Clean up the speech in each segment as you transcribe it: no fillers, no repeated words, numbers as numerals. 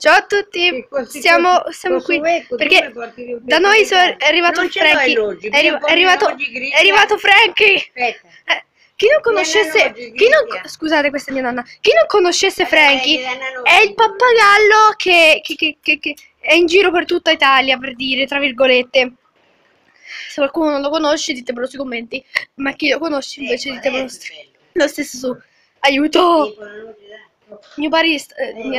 Ciao a tutti, siamo qui perché da noi è arrivato Frankie. È arrivato Frankie. Chi non conoscesse, scusate, questa è mia nonna. Chi non conoscesse Frankie è il pappagallo che è in giro per tutta Italia, per dire, tra virgolette. Se qualcuno non lo conosce, ditemelo sui commenti. Ma chi lo conosce invece ditemelo lo stesso su. Aiuto! Mio barista.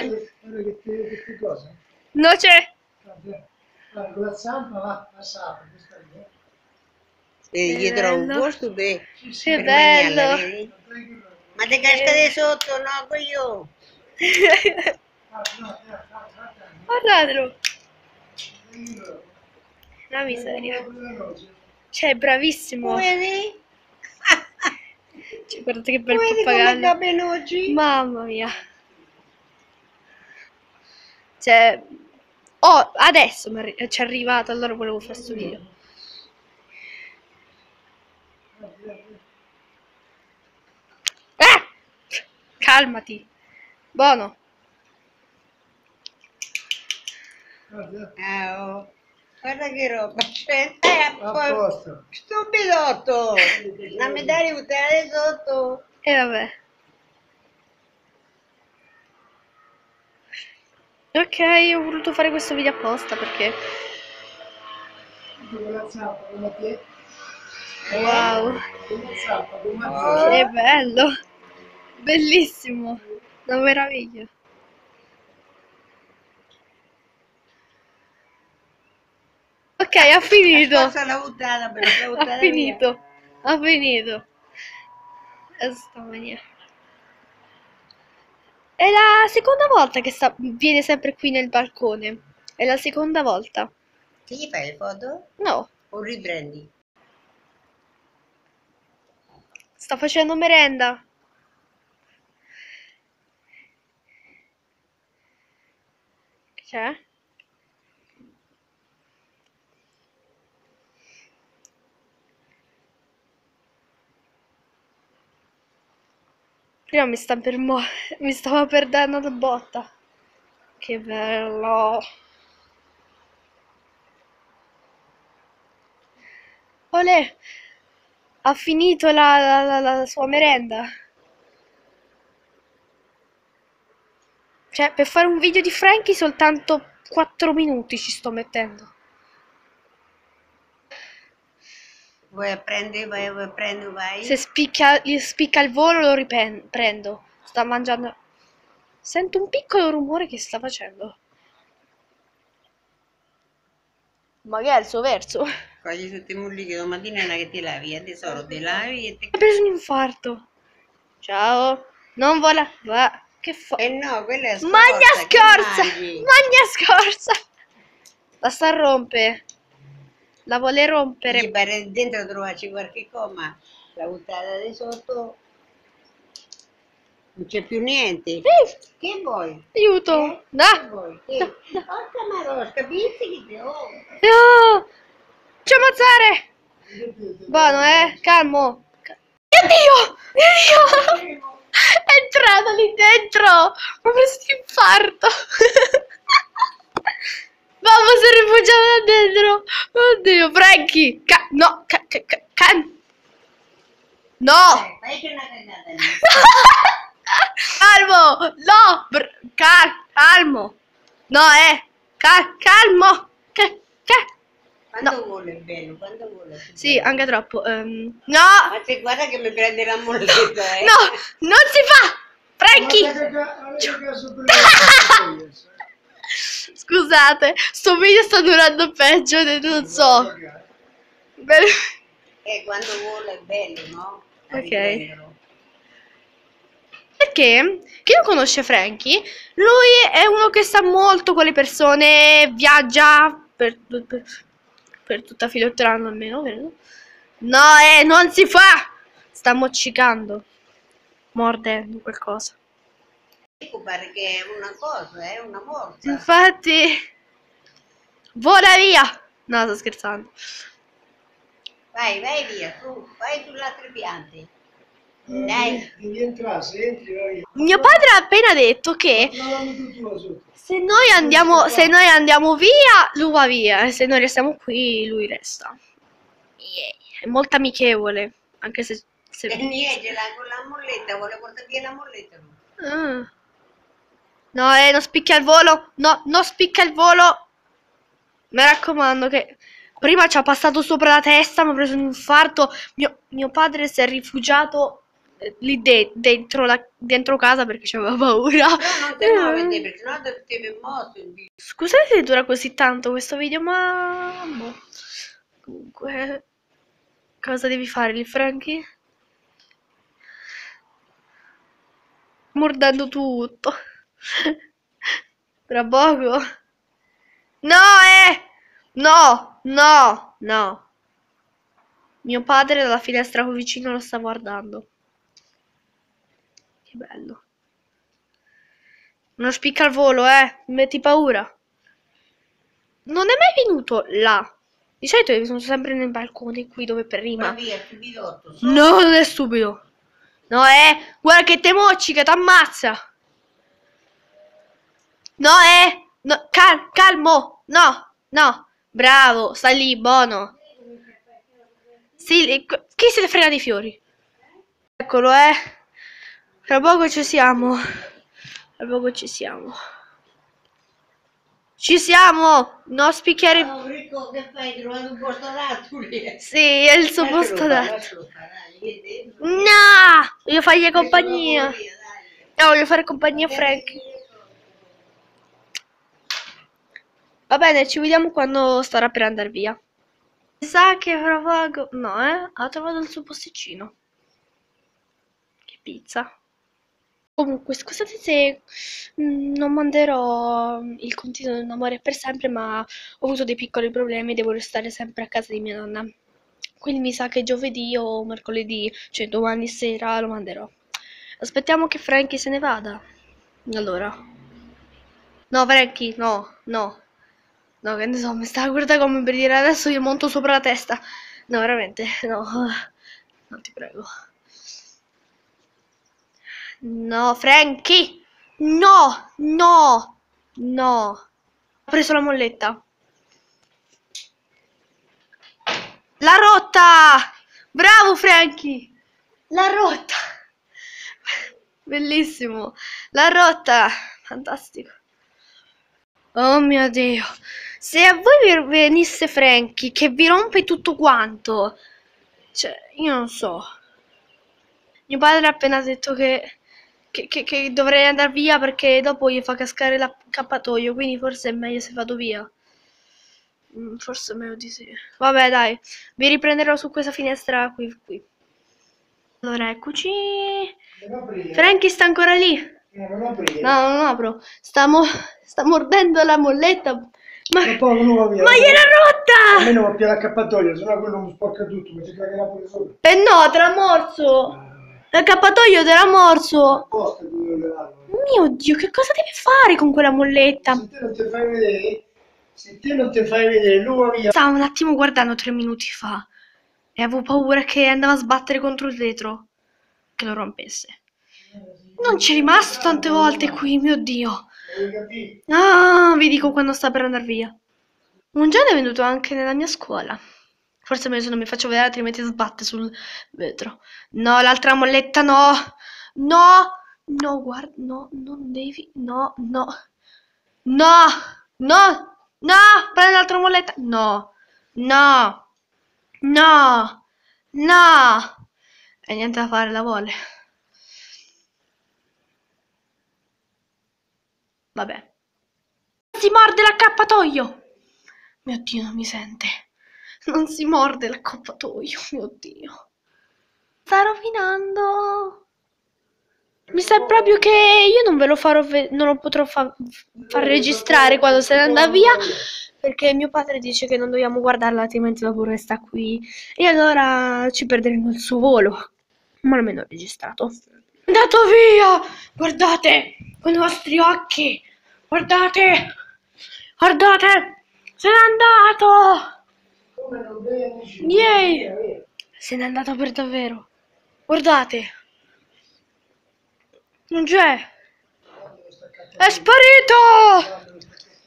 No c'è. La zampa va passata, questa lì. E gli trovo un posto per Che bello. mangiarla, vedi? Ma te casca di sotto, no, io. Guardatelo. La miseria. Cioè, è bravissimo. Vedi? Cioè, guardate che bel pappagallo. Mamma mia. Cioè, oh, adesso ci è arrivato, allora volevo fare questo video. Calmati. Buono. Oh, guarda che roba c'è. A posto. Stupidotto. Non mi dai buttare sotto. E vabbè. Ok, ho voluto fare questo video apposta perché... La zampa come te. Wow. La zampa come Oh. Che bello. Bellissimo. Una meraviglia. Ok, ha finito. Passa la buttata per la buttata Ha finito. Ha finito. Questa mania. È la seconda volta che viene sempre qui nel balcone. È la seconda volta. Che gli fai le foto? No, O riprendi? sta facendo merenda. Che c'è? Prima mi stava perdendo la botta. Che bello. Olè, ha finito la sua merenda. Cioè, per fare un video di Frankie soltanto 4 minuti ci sto mettendo. Vuoi a prendere, vai. Se gli spicca il volo lo riprendo. Sta mangiando. Sento un piccolo rumore che sta facendo. Ma che è il suo verso? Cogli tutti i mulli che domattina è una che ti lavi, tesoro, ti lavi e ti... Ha preso un infarto. Ciao. Non vola. Va. Che fa? Eh no, quella è scorza. Magna che scorza! mangi? Magna scorza! La sta a rompere. La vuole Gli rompere. pare dentro trovarci qualche coma, la buttata di sotto, non c'è più niente. Che vuoi? Aiuto! Che No! vuoi? Che? Porca marosca, pizzichi, oh! No! C'è ammazzare! Buono, calmo! Oddio! Oddio! È entrato lì dentro! Mi ha preso l'infarto! Mamma si è rifugiata da dentro! Oddio, Frankie! No! No! Fai una cagata lì. Calmo! No! Calmo! No, calmo! Quando vuole è bello, quando vuole. Sì, anche troppo. No! Ma se guarda che mi prende la molletta, No! Non si fa! Frankie! Scusate, sto video sta durando peggio, non so. Quando vuole è bello, no? Ok. Perché chi non conosce Frankie, lui è uno che sta molto con le persone, viaggia per tutta Filotterano almeno, vero? No, non si fa! Sta moccicando, mordendo qualcosa. Pare che è una cosa, è una morsa. Infatti, vola via! No, sto scherzando. Vai via, tu, vai sulle altre piante. Dai. Devi entrare, se entri vai. Mio padre ha appena detto che se noi andiamo via, lui va via, e se noi restiamo qui, lui resta. È molto amichevole, anche se... E niente, con la molletta, vuole portare via la molletta. Ah. No, non spicchia il volo. No, non spicca il volo. Mi raccomando che... Prima ci ha passato sopra la testa, mi ha preso un infarto. Mio padre si è rifugiato lì dentro casa perché aveva paura. No, non te lo vedete, perché no ti è mosso il video. Scusate se dura così tanto questo video, ma... boh. Comunque... Cosa devi fare lì, Frankie? Mordendo tutto. Tra poco. No, No, no, no. Mio padre dalla finestra qui vicino lo sta guardando. Che bello. Non spicca il volo, mi metti paura. Non è mai venuto là. Di solito io sono sempre nel balcone qui dove prima. Ma via, stupidotto. No, non è stupido. No, guarda che te moccica, t'ammazza. No, no, calmo. No, no. Bravo, stai lì, buono. Sì, chi se ne frega dei fiori? Eccolo, Tra poco ci siamo. Tra poco ci siamo. Ci siamo! Non spicchiare... Oh, Ricco, che fai? Hai trovato un posto adatto lì? Sì, è il suo posto adatto. No! Voglio fargli compagnia. No, voglio fare compagnia a Frank. Va bene, ci vediamo quando starà per andare via. Mi sa che provago... No, ha trovato il suo posticino. Che pizza. Comunque, scusate se non manderò il continuo dell'amore per sempre, ma ho avuto dei piccoli problemi e devo restare sempre a casa di mia nonna. Quindi mi sa che giovedì o mercoledì, cioè domani sera, lo manderò. Aspettiamo che Frankie se ne vada. Allora. No, Frankie, no, no. No, che ne so, mi sta guardando come per dire adesso io monto sopra la testa. No, veramente, no. No, ti prego. No, Frankie! No, no, no. Ho preso la molletta. L'ha rotta! Bravo, Frankie! L'ha rotta! Bellissimo! L'ha rotta! Fantastico. Oh mio Dio. Se a voi venisse Frankie che vi rompe tutto quanto. Cioè, io non so. Mio padre ha appena detto che dovrei andare via perché dopo gli fa cascare l'accappatoio, quindi forse è meglio se vado via. Forse è meglio di sì. Vabbè, dai, vi riprenderò su questa finestra qui. Allora, eccoci. Frankie sta ancora lì? Non aprire. No, non apro. Sta mordendo la molletta. Ma gliel'ha rotta! Almeno va via l'accappatoio, sennò quello mi sporca tutto, mi si cagherà pure sopra. Eh no, te l'ha morso! L'accappatoio te l'ha morso! Mio Dio, che cosa devi fare con quella molletta? Se te non ti fai vedere, lui va via. Stavo un attimo guardando 3 minuti fa e avevo paura che andava a sbattere contro il vetro, che lo rompesse. Non c'è rimasto tante volte qui, mio Dio. Ah, vi dico quando sta per andare via. Un giorno è venuto anche nella mia scuola. Forse meglio se non mi faccio vedere, altrimenti sbatte sul vetro. No, l'altra molletta no. No, no, guarda, no, non devi. No, no. No, no, no, prendi l'altra molletta. No, no, no, no. E niente da fare, la vuole. Vabbè. Si morde l'accappatoio. Mio Dio, non mi sente. Non si morde l'accappatoio, mio Dio. Sta rovinando. Mi sa proprio che io non ve lo farò, non lo potrò far registrare quando se ne andrà via, perché mio padre dice che non dobbiamo guardarla, altrimenti dopo resta qui. E allora ci perderemo il suo volo. Ma almeno ho registrato. È andato via! Guardate! Con i vostri occhi! Guardate! Guardate! Se n'è andato! Yay! Se n'è andato per davvero. Guardate! Non c'è. È sparito!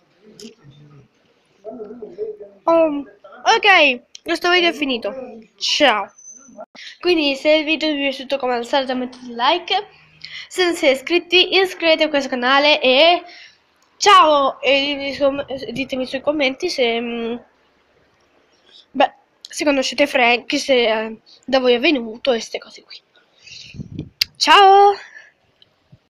Ok, questo video è finito. Ciao. Quindi se il video vi è piaciuto, come al solito mettete like. Se non siete iscritti, iscrivetevi a questo canale e ciao! E ditemi sui commenti se se conoscete Frank, se da voi è venuto e queste cose qui. Ciao!